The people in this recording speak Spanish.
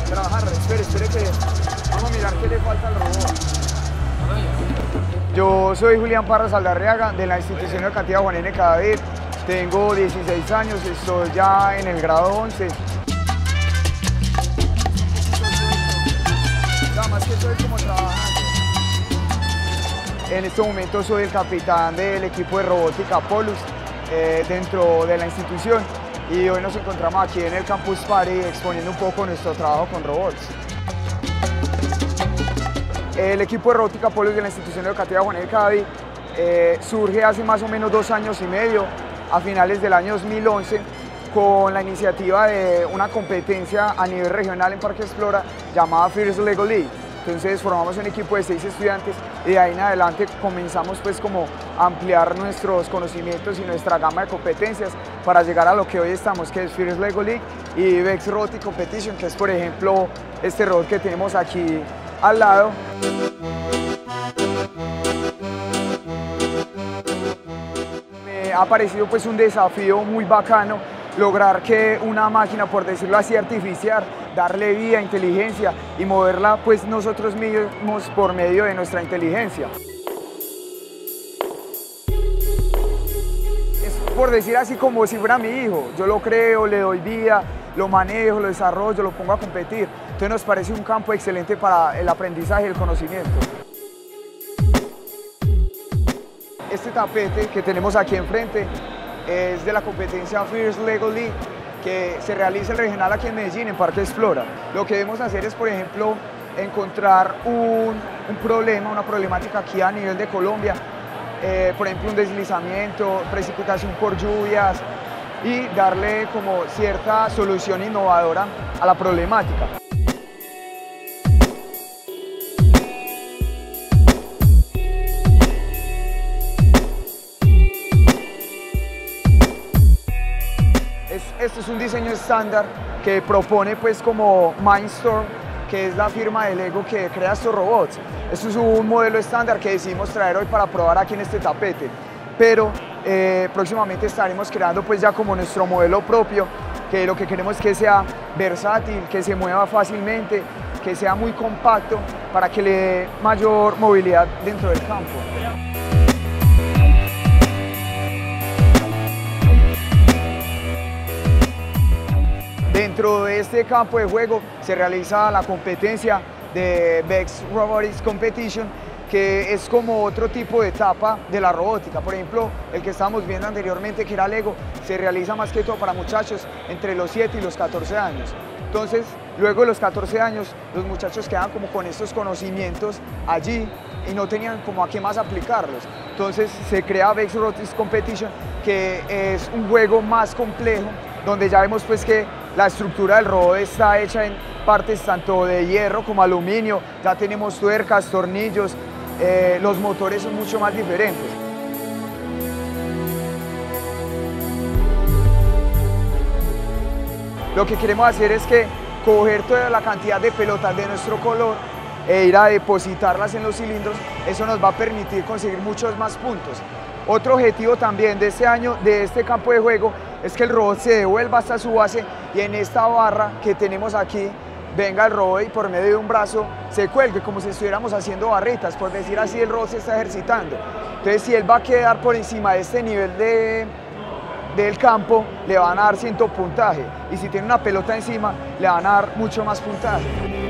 trabajar. Espere que vamos a mirar qué le falta al robot. Yo soy Julián Parra Saldarriaga de la institución educativa Juan N. Cadavid. Tengo 16 años, estoy ya en el grado 11. Más que soy como trabajando. En este momento soy el capitán del equipo de robótica Polus dentro de la institución y hoy nos encontramos aquí en el Campus Party exponiendo un poco nuestro trabajo con robots. El equipo de robótica Polus de la institución educativa Juan N. Cadavid surge hace más o menos 2 años y medio, a finales del año 2011, con la iniciativa de una competencia a nivel regional en Parque Explora llamada First Lego League. Entonces formamos un equipo de 6 estudiantes y de ahí en adelante comenzamos pues como a ampliar nuestros conocimientos y nuestra gama de competencias para llegar a lo que hoy estamos, que es First Lego League y Vex Robotic Competition, que es por ejemplo este robot que tenemos aquí al lado. Me ha parecido pues un desafío muy bacano lograr que una máquina, por decirlo así, artificial, darle vida, inteligencia y moverla pues nosotros mismos por medio de nuestra inteligencia. Es por decir así como si fuera mi hijo, yo lo creo, le doy vida, lo manejo, lo desarrollo, lo pongo a competir. Entonces nos parece un campo excelente para el aprendizaje y el conocimiento. Este tapete que tenemos aquí enfrente es de la competencia First Lego League que se realiza el regional aquí en Medellín, en Parque Explora. Lo que debemos hacer es, por ejemplo, encontrar un problema, una problemática aquí a nivel de Colombia, por ejemplo, un deslizamiento, precipitación por lluvias y darle como cierta solución innovadora a la problemática. Este es un diseño estándar que propone pues como Mindstorm, que es la firma de Lego que crea estos robots. Esto es un modelo estándar que decidimos traer hoy para probar aquí en este tapete, pero próximamente estaremos creando pues ya como nuestro modelo propio, que lo que queremos es que sea versátil, que se mueva fácilmente, que sea muy compacto para que le dé mayor movilidad dentro del campo. Dentro de este campo de juego se realiza la competencia de Vex Robotics Competition, que es como otro tipo de etapa de la robótica. Por ejemplo, el que estábamos viendo anteriormente, que era Lego, se realiza más que todo para muchachos entre los 7 y los 14 años. Entonces, luego de los 14 años, los muchachos quedan como con estos conocimientos allí y no tenían como a qué más aplicarlos. Entonces, se crea Vex Robotics Competition, que es un juego más complejo, donde ya vemos pues que la estructura del robot está hecha en partes tanto de hierro como aluminio, ya tenemos tuercas, tornillos, los motores son mucho más diferentes. Lo que queremos hacer es que coger toda la cantidad de pelotas de nuestro color e ir a depositarlas en los cilindros, eso nos va a permitir conseguir muchos más puntos. Otro objetivo también de este año, de este campo de juego, es que el robot se devuelva hasta su base y en esta barra que tenemos aquí, venga el robot y por medio de un brazo se cuelgue, como si estuviéramos haciendo barritas, por decir así, el robot se está ejercitando. Entonces, si él va a quedar por encima de este nivel del campo, le van a dar 100 puntaje, y si tiene una pelota encima, le van a dar mucho más puntaje.